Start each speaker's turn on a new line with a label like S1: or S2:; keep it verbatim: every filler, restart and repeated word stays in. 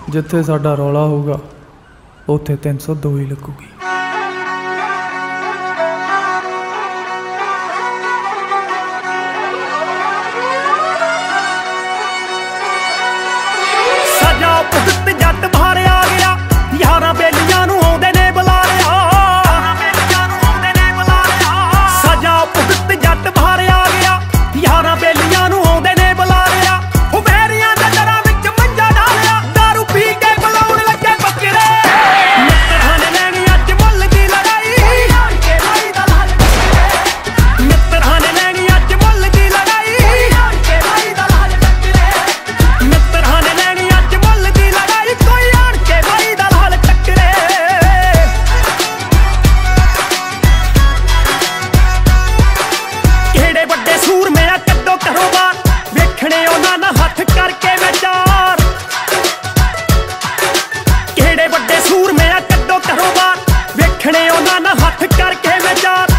S1: जिथे साडा रौला होगा उत्थे तीन सौ दो ही लगूगी।
S2: सजा भुगत जट बाहर आ गया, यारां बेलियां नूं आउंदे ने बुला लिया। सजा भुगत जट बाहर आ गया, यारां बेलियां नूं आउंदे ने बुला लिया। ओ मेरियां नज़रां विच मंजा डालिया, दारू पी के बुलाउण लगे बकरे। मित्तरां ने लैणी अज मुੱਲ दी लड़ाई, मित्तरां ने लैणी अज मुੱਲ दी लड़ाई, मित्तरां ने लैणी अज मुੱਲ दी लड़ाई, कोई आण के भाई दा लाल टकरे। किहड़े वड्डे सूरमे आ कड्डो घरों बाहर, वेखणे उन्हां नाल हत्थ करके विचार। किहड़े वड्डे सूरमे आ कड्डो घरों बाहर, वेखणे उन्हां नाल हत्थ करके विचार।